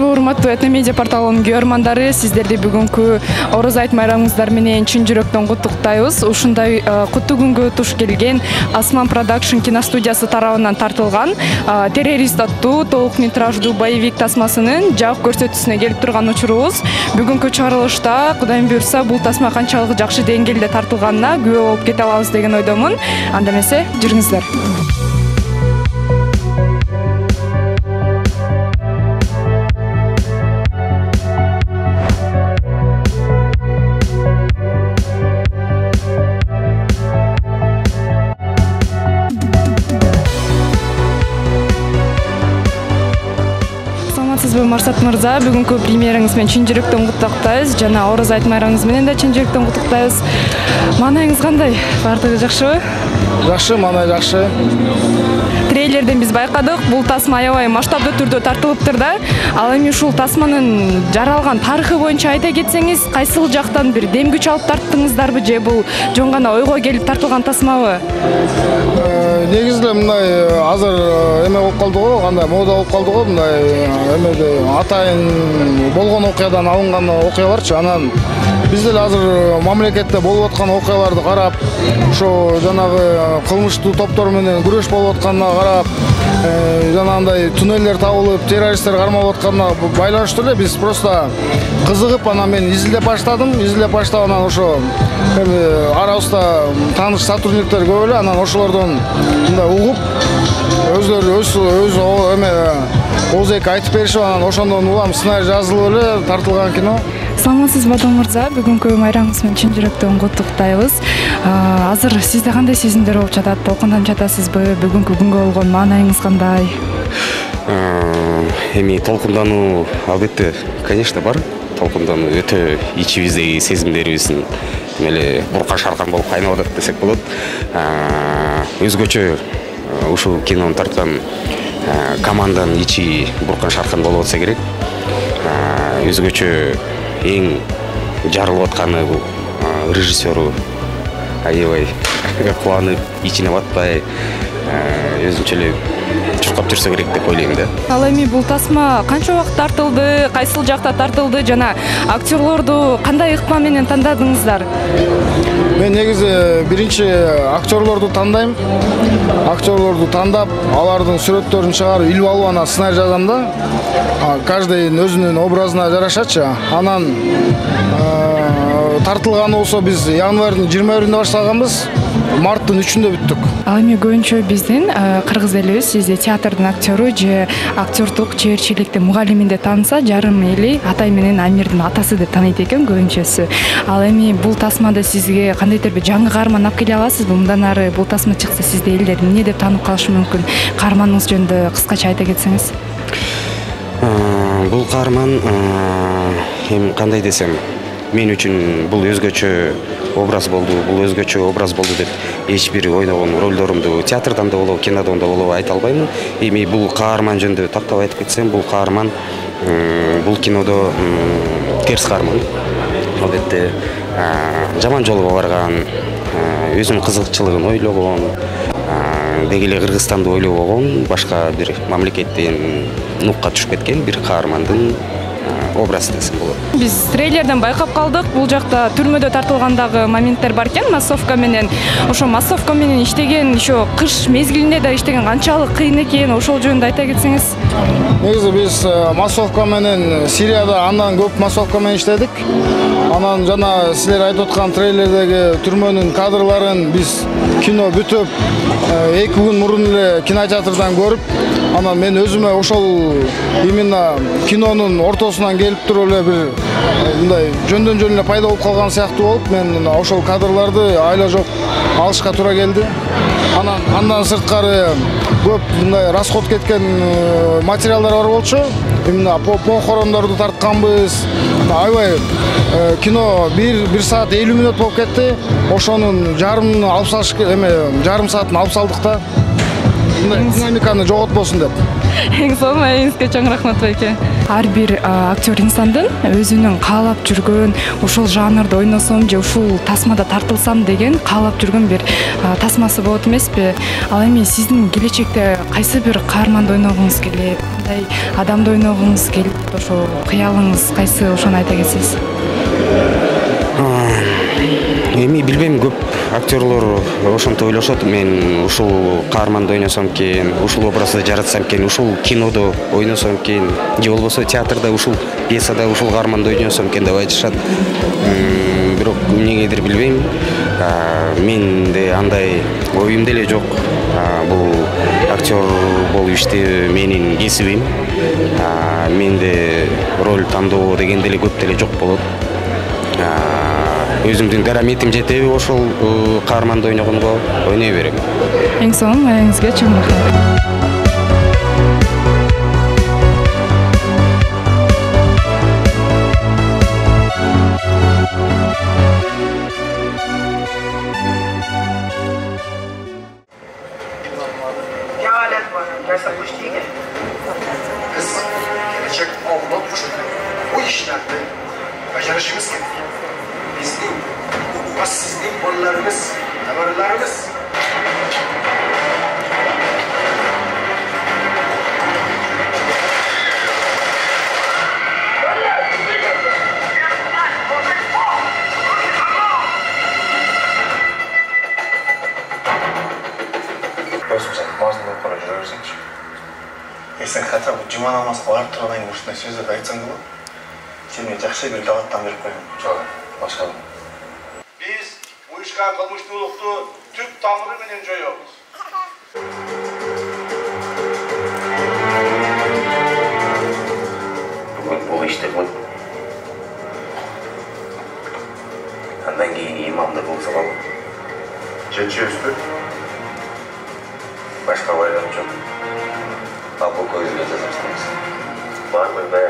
урматтуу Этномедиа порталынын көрөрмандары, сиздерди бүгүнкү Ороз айт майрамыңыздар менен чын жүрөктөн куттуктайбыз. Ушундай куттуу күнгө туш келген Асман Продакшн киностудиясы тарабынан тартылган террорист аттуу толук метраждуу боевик тасмасынын жабык көрсөтүүсүнө келип турган учурубуз. Бүгүнкү чыгарылышта Кудайым буйрса бул тасма канчалык жакшы деңгээлде тартылганына күбө болуп кете алабыз деген ойдомун. Анда эмесе, жүрүңүздөр. Марсат мырза, бүгүнкү премьераңыз менен чын жүрөктөн куттуктайбыз жана Ороз айт майрамыңыз менен да чын жүрөктөн куттуктайбыз. Маанайыңыз кандай? Бардыгы жакшыбы? Жакшы, маанай жакшы. Трейлерден биз байкадык, бул тасма аябай масштабдуу түрдө тартылыптыр да. Ал эми ушул тасманын жаралган тарыхы боюнча айта кетсеңиз, кайсыл жактан бир дем күч алып тарттыңыздарбы же бул жөн гана ойго келип тартылган тасмабы? Негизде мындай азыр эме болуп калды го, кандай мода болуп калды го, мындай эмеде атайын болгон окуядан алынган окуяларчы. Анан биз деле азыр мамлекетте болуп аткан окуяларды карап, ошо жанагы кылмыштуу топтор менен күрөш болуп атканына карап, жанагындай туннелдер табылып, террористтер кармалып атканына байланыштуу эле биз просто кызыгып, анан мен изилдеп баштадым. Изилдеп баштап анан ошо эми арабызда тааныш сотрудниктер көп эле, анан ошолордон мындай угуп, өздөрү өз эме ооз-эки айтып беришип, анан ошондон улам сценарий жазылып эле тартылган кино. Саламатсызбы Бадыл мырза, бүгүнкү майрамыңыз менен чын жүрөктөн куттуктайбыз. Азыр сизде кандай сезимдер болуп жатат? Толкунданып жатасызбы? Бүгүнкү күнгө болгон маанайыңыз кандай? Эми толкундануу албетте, конечно, бар. Толкундануу өтө ичибиздеги сезимдерибиздин эле буркан шаркан болуп кайнап атат десек болот. Өзгөчө ушул кинону тарткан команданын ичи буркан шаркан болуп атса керек. Өзгөчө эң жарылып атканы бул режиссеру аябай кубанып, ичине батпай, өзүнчө эле чуркап жүрсө керек деп ойлойм да. Ал эми бул тасма канча убакыт тартылды, кайсыл жакта тартылды жана актерлорду кандай ыкма менен тандадыңыздар? Мен негизи биринчи актерлорду тандайм. Актерлорду тандап, алардын сүрөттөрүн чыгарып, илип алып анан сценарий жазам да. Каждый өзүнүн образына жарашачы. Анан тартылганы болсо биз январдын 21-inde баштаганбыз, марттын 3-ünde бүттүк. Ал эми көбүнчө биздин кыргыз элибиз сизди театрдын актёру же актёрдук чеберчиликтин мугалиминде тааныса, жарым эли Атай менен Амирдин атасы деп тааныйт экен көбүнчөсү. Ал эми бул тасмада сизге кандайдыр бир жаңы каарман алып келе аласызбы? Мындан ары бул тасма чыкса сизди элдер эмне деп таанып калышы мүмкүн? Каарманыңыз жөнүндө кыскача айта кетсеңиз. Бул каарман эми кандай десем, мен үчүн бул өзгөчө образ болду, бул өзгөчө образ болду деп эч бир ойногон ролдорумду театрдан да болобу, кинодон да болобу айта албаймын. Эми бул каарман жөнүндө тактап айтып кетсем, бул каарман бул кинодо терс каарман. Албетте жаман жолго барган, өзүнүн кызыкчылыгын ойлогон, деги эле Кыргызстанды ойлобогон, башка бир мамлекеттен нукка түшүп кеткен бир каармандын образ десем болот. Биз трейлерден байкап калдык, бул жакта түрмөдө тартылгандагы моменттер бар экен, массовка менен. Ошо массовка менен иштеген, ошо кыш мезгилинде да иштеген канчалык кыйын экен, ошол жөнүндө айта кетсеңиз. Негизи биз массовка менен Сирияда андан көп массовка менен иштедик. Анан жана силер айтып аткан трейлердеги түрмөнүн кадрларын биз кино бүтүп, 2 күн мурун эле кинотеатрдан көрүп, анан мен өзүмө ошол именно кинонун ортосунан келип туруп эле бир мындай жөндөн жөн эле пайда болуп калган сыяктуу болуп, мен ошол кадрларды айла жок алышка туура келди. Андан сырткары көп мындай расход кеткен материалдар бар болчу. Именно похорондорду тартканбыз. Аябай кино 1 саат 50 мүнөт болуп кетти. Ошонун жарым саатын алып салдык да. Динамиканы жоготпосун деп. Эң сонун эңизге чоң рахмат байке. Ар бир актер инсандын өзүнүн каалап жүргөн, ушул жанрда ойносом же ушул тасмада тартылсам деген каалап жүргөн бир тасмасы болот эмеспи? Ал эми сиздин келечекте кайсы бир каарманды ойногуңуз келет? кандай адамды ойногуңуз келип, ошо кыялыңыз кайсы, ошону айта кетсеңиз. Эми билбейм, көп актерлор ошентип ойлошот. Мен ушул каарманды ойносом экен, ушул образды жаратсам экен, ушул кинодо ойносом экен, же болбосо театрда ушул пьесада ушул каарманды ойносом экен деп айтышат. Бирок эмнегедир билбейм, менде андай оюм деле жок. Бул актер болуп иштөө менин кесибим. Менде роль тандоо деген деле көп деле жок болот. Өзүмдүн дараметим жетеби ошол каарманды ойногонго, ойной берем. Эң сонун маегиңизге чоң рахмат. Biz gelecek avlod uchun bu ishlarni bajarishimiz kerak. Bizning va sizning bolalarimiz, nevarlarimiz Sen xatar bu cuma namazı qo'yib turgan o'shunday so'zlar aytsang bo'lar. Sen yaxshi bir davlatdan berib qo'yaman. Cho'g'ri, boshqa. Biz bu ishga qilmishlilikni tub tomiri bilan jo'yamiz. Bu ishda bu. Andan keyin imomda bo'lsa ham. Chechi üstü. Başka bayram çok. Або кој да се застанеш. Барбе беш.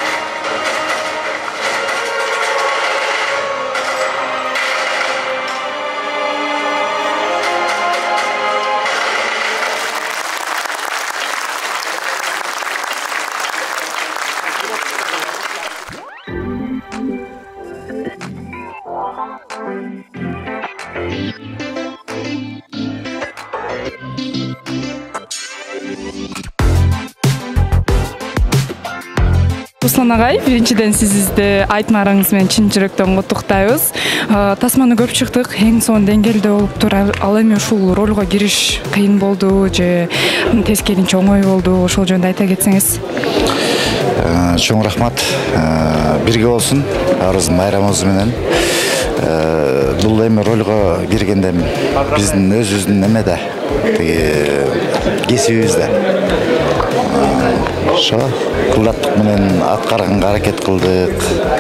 Руслан агай, биринчиден сизди айтмарыңыз менен чын жүрөктөн куттуктайбыз. Тасманы көп чыктык, эң сонун деңгээлде болуптур. Ал эми ушул ролго кириш кыйын болду же тескеринче оңой болду? Ошол жөнүндө айта кетсеңиз. Чоң рахмат. Бирге болсун арыздын байрамыбыз менен. Бул эми ролго киргенде биздин өзүбүздүн эмеде кесибибизде ошо кылдаттык менен аткарганга аракет кылдык.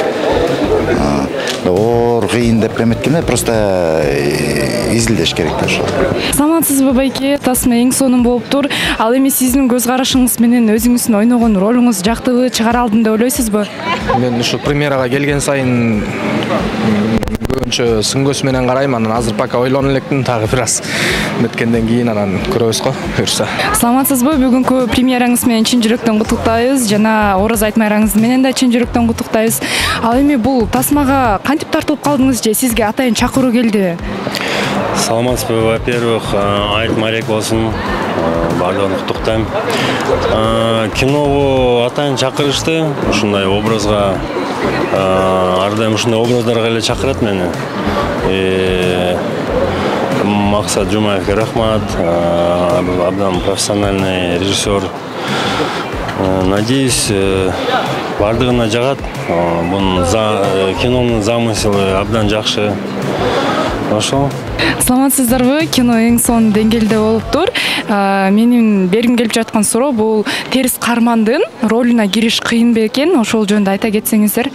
Оор кыйын деп эметкенде просто изилдеш керек да ошо. Саламатсызбы байке? Тасма эң сонун болуптур. Ал эми сиздин көз карашыңыз менен өзүңүздүн ойногон ролуңуз жактыбы, чыгара алдым деп ойлойсузбу? Мен ушу премьерага келген сайын көбүнчө сыңгөс менен карайм, анан азыр пока ойлонуп электим, дагы бир аз өткөндөн кийин анан көрөбүз го, буюрса. Саламатсызбы? Бүгүнкү премьераңыз менен чын жүрөктөн куттуктайбыз жана Ороз айтмайраңыз менен да чын жүрөктөн куттуктайбыз. Ал эми бул тасмага кантип тартылып калдыңыз же сизге атайын чакыруу келдиби? Саламатсызбы, во-первых, айтмарек болсун, баардыгын куттуктайм. Киного атайын чакырышты, ушундай образга, ар дайым ушундай образдарга эле чакырат мени. Максат Жумаевге рахмат, абдан профессиональный режиссер. Надеюсь, баардыгына жагат. Бунун кинонун замыслы абдан жакшы. Ошол. Саламатсыздарбы? Кино эң сонун деңгээлде болуптур. Менин бергим келип жаткан суроо бул терс каармандын ролуна кириш кыйын бекен? Ошол жөнүндө айта кетсеңиздер.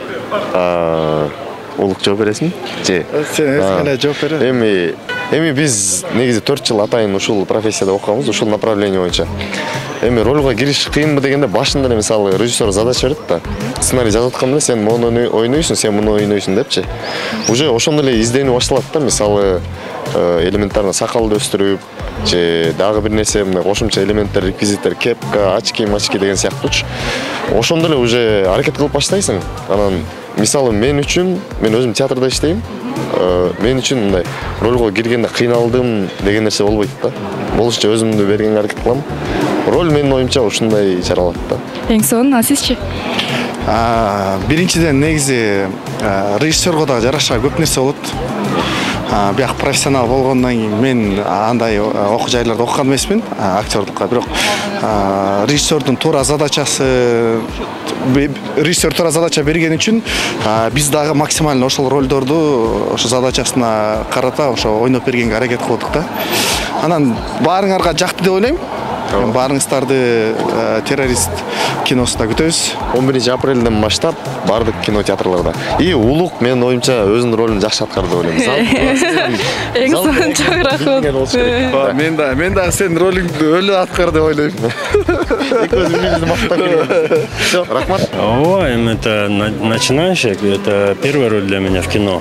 Улук жооп бересиң? Же? Сен өзүңө жооп бер. Эми биз негизи 4 жыл атайын ушул профессияда окуганбыз, ушул направление боюнча. Эми ролго кириш кыйынбы дегенде башында мисалы режиссер задача берет да. Сценарий жазып аткан менен сен муну ойнойсуң, сен муну ойнойсуң депчи. Уже ошондой эле изденүү башталат да, мисалы элементарно сакалды өстүрүп, же дагы бир нерсе, мына кошумча элементтер, реквизиттер, кепка, очки деген сыяктуучу. Ошондой эле уже аракет кылып баштайсың. Анан мисалы мен өзүм театрда иштейм. Мен үчүн мындай ролго киргенде кыйналдым деген нерсе болбойт да. Болушча өзүмдү бергенге аракет кылам. роль менин оюмча ушундай чаралат да. Эң сонун, сизчи? Биринчиден негизи режиссерго да жараша көп нерсе болот. Бияк профессионал болгондон кийин мен андай окуу жайларда окуган эмесмин актердукка, бирок режиссердун туура задачасы режиссер туура задача берген үчүн биз дагы максимально ошол ролдорду ошо задачасына карата ошо ойноп бергенге аракет кылдык да. Анан баарыңарга жакты деп ойлойм. Баарыңыздарды террорист киносунда күтөбүз. 11 апрелден баштап бардык кинотеатрларда. И Улук менин оюмча өзүнүн ролун жакшы аткарды деп ойлойм. Эң сонун чоң рахмат. Мен дагы сенин ролуңду өлү аткар деп ойлойм. Экөөбүз биrbirimizni мактап келебиз. Всё, рахмат. Эми это начинающий, это первая роль для меня в кино.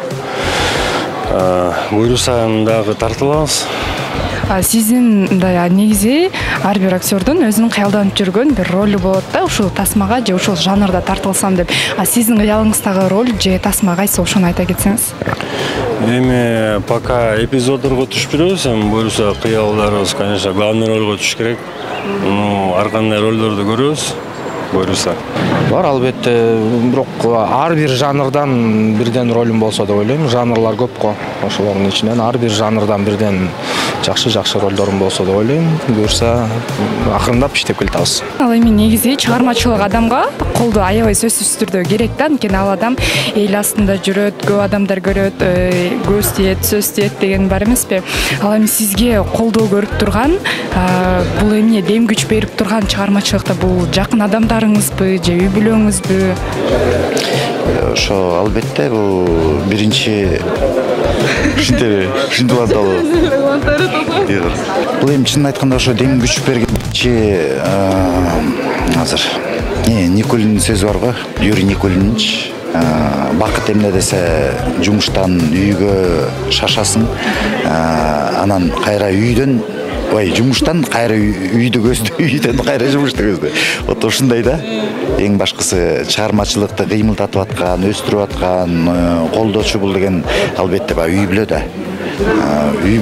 Буюрсам дагы тартылабыз. Сиздин негизи ар бир актердун өзүнүн кыялданып жүргөн бир ролу болот да, ушул тасмага же ушул жанрда тартылсам деп. Сиздин кыялыңыздагы роль же тасма кайсы, ошону айта кетсеңиз. Эми пока эпизоддорго түшүп жүрөбүз, эми буюрса кыялдарыбыз, конечно, главный ролго түшүш керек. Ар кандай ролдорду көрөбүз. Буюрса. Бар албетте, бирок ар бир жанрдан бирден ролум болсо деп ойлойм. Жанрлар көп го. Ошолордун ичинен ар бир жанрдан бирден жакшы ролдорум болсо деп ойлойм. Буюрса акырындап иштеп келатабыз. Ал эми негизи чыгармачылык адамга колду аябай сөзсүз түрдө керек да. Анткени ал адам эл астында жүрөт, көп адамдар көрөт, көз тиет, сөз тиет деген бар эмеспи? Ал эми сизге колдоо көрүп турган, бул эмне дем күч берип турган чыгармачылыкта бул жакын адамдарыңызбы же үй бүлөңүзбү? Ошо албетте бул биринчи ушинтип аталы. Бул эми чынын айтканда ошо дем күч бергенчи азыр Никулиндин сөзү бар го, Юрий Никулинович. Бакыт эмне десе жумуштан үйгө шашасың, анан кайра үйдөн жумуштан кайра үйдү көздө, үйдөн кайра жумушту көздө. Вот ушундай да. Эң башкысы чыгармачылыкты кыймылдатып аткан, өстүрүп аткан, колдоочу бул деген албетте үй бүлө да. Үй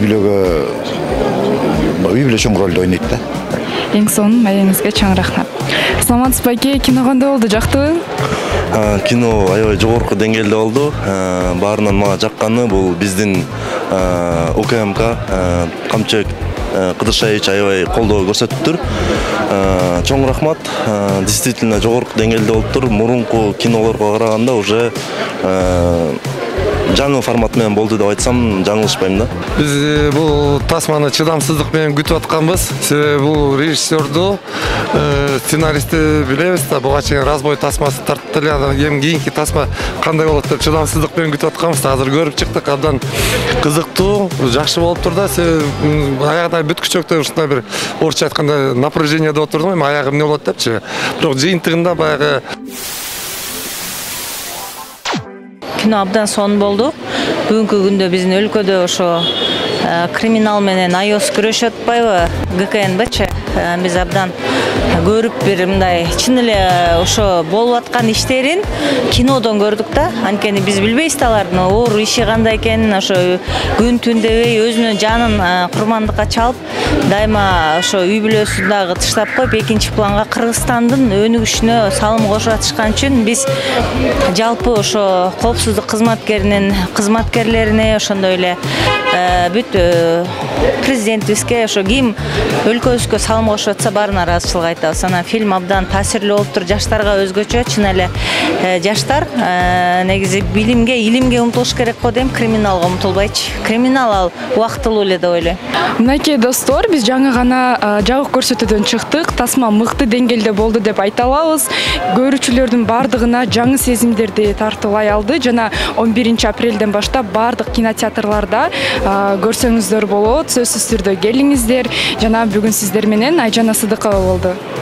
бүлө чоң ролду ойнойт да. Эң сонун маегиңизге чоң рахмат. Саламатсызбы байке, кино кандай болду, жактыбы? Кино аябай жогорку деңгээлде болду. Баарынан мага жакканы бул биздин ОКМК Камчыбек Кыдыршаевич аябай колдоо көрсөтүптүр. Чоң рахмат. Действительно жогорку деңгээлде болуптур. Мурунку кинолорго караганда уже жаңы формат менен болду деп айтсам жаңылышпайм да. Биз бул тасманы чыдамсыздык менен күтүп атканбыз. Себеби бул режиссерду, сценаристти билебиз да, буга чейин разбой тасмасы тартып эле, эми кийинки тасма кандай болот деп чыдамсыздык менен күтүп атканбыз. Азыр көрүп чыктык, абдан кызыктуу, жакшы болуптур да. Аягында бүткүчөктө ушундай бир орусча айтканда напряжениеде отурдум, эми аягы эмне болот депчи. Бирок жыйынтыгында баягы кино абдан сонун болду. Бүгүнкү күндө биздин өлкөдө ошо криминал менен айос күрөшүп атпайбы, ГКНбчы. Биз абдан көрүп бир мындай чын эле ошо болуп аткан иштерин кинодон көрдүк да. Анткени биз билбейбиз да алардын оор иши кандай экенин, ошо күн түн дебей өзүнүн жанын курмандыкка чалып, дайыма ошо үй бүлөсүн дагы тыштап коюп, экинчи планга Кыргызстандын өнүгүшүнө салым кошуп атышкан үчүн биз жалпы ошо коопсуздук кызматкерлерине, ошондой эле бүт президентибизге, ошо ким өлкөбүзгө салым кошуп атса баарына ыраазычылык айтабыз. Анан фильм абдан таасирлүү болуптур, жаштарга өзгөчө, чын эле жаштар негизи билимге, илимге умтулуш керек го дейм, криминалга умтулбайчы. Криминал ал убактылуу эле деп ойлойм. Мынакей достор, биз жаңы гана жабык көрсөтүүдөн чыктык. Тасма мыкты деңгээлде болду деп айта алабыз. Көрүүчүлөрдүн бардыгына жаңы сезимдерди тартуулай алды. Жана 11 апрелден баштап бардык кинотеатрларда көрсөңүздөр болот. Сөзсүз түрдө келиңиздер. Жана бүгүн сиздер менен Айжан Асыдыкова болду.